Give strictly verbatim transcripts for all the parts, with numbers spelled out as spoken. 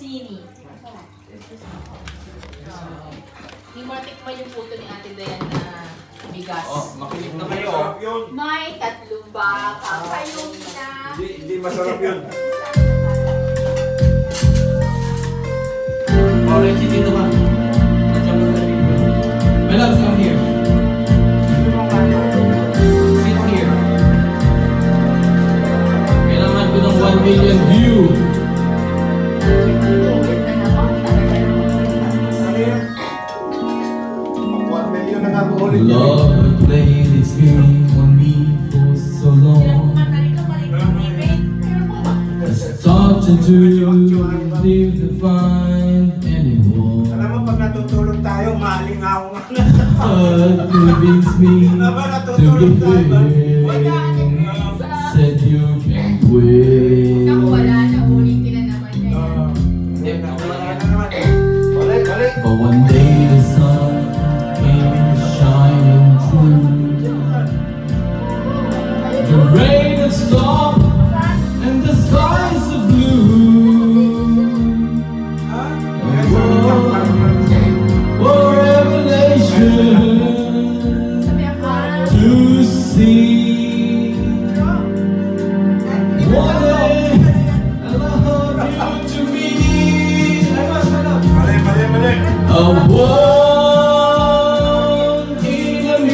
Sini. Hindi mo tikman yung puto ni Ate Dayan na bigas. Oh, makinig na kayo. May tatlong baka kayong na. Hindi, hindi masarap yun. Orange, dito ka. My loves, come here. Sit here. Kailangan ko ng one million view. one million na nga po ulit yun. Love played its game on me for so long. I started to leave the find anymore. Alam mo, pag natutulog tayo, malingaw nga. But convinced me to give in. Said you can't wait. But one day the sun came shining through. The rain had stopped and the skies are blue. Oh, revelation to see. One day I love you to me. Mali, mali, mali. A one in a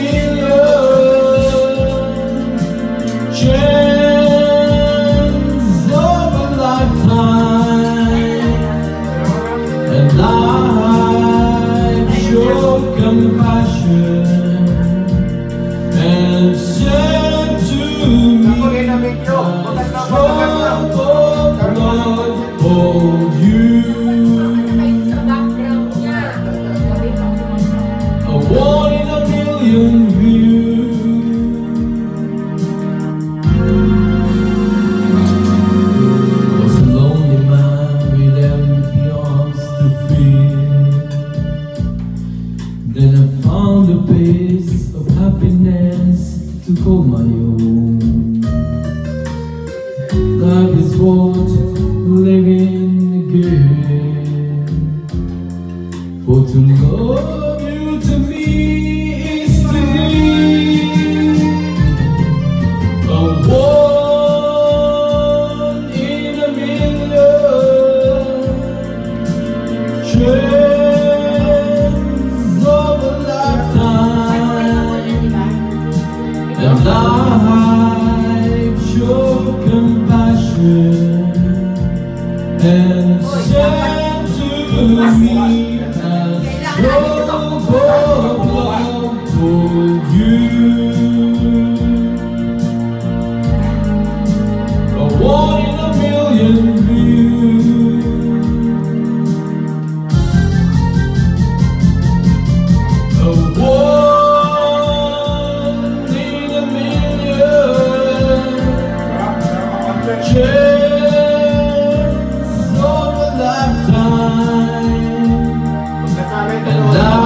million chance of a lifetime, and life showed compassion and said to me, "Strong blood for you." A one in a million views. Was a lonely man with empty arms to fill. Then I found a piece of happiness to call my own. Life is worth living again. For to love you to me is to live. A one in a million chance of a lifetime, and life showed compassion and said to me, "Strong love for you." A one in a million views. A one in a million chance of a lifetime, and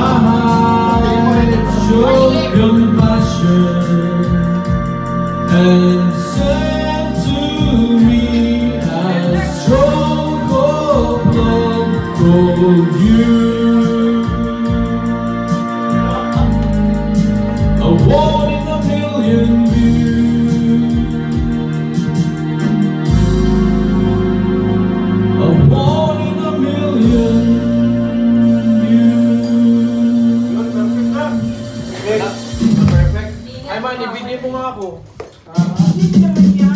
life showed compassion and said to me, "As strong of love told you." A one in a million views. A one in a million Perfect. Ay man, i-video mo nga ako. Ah,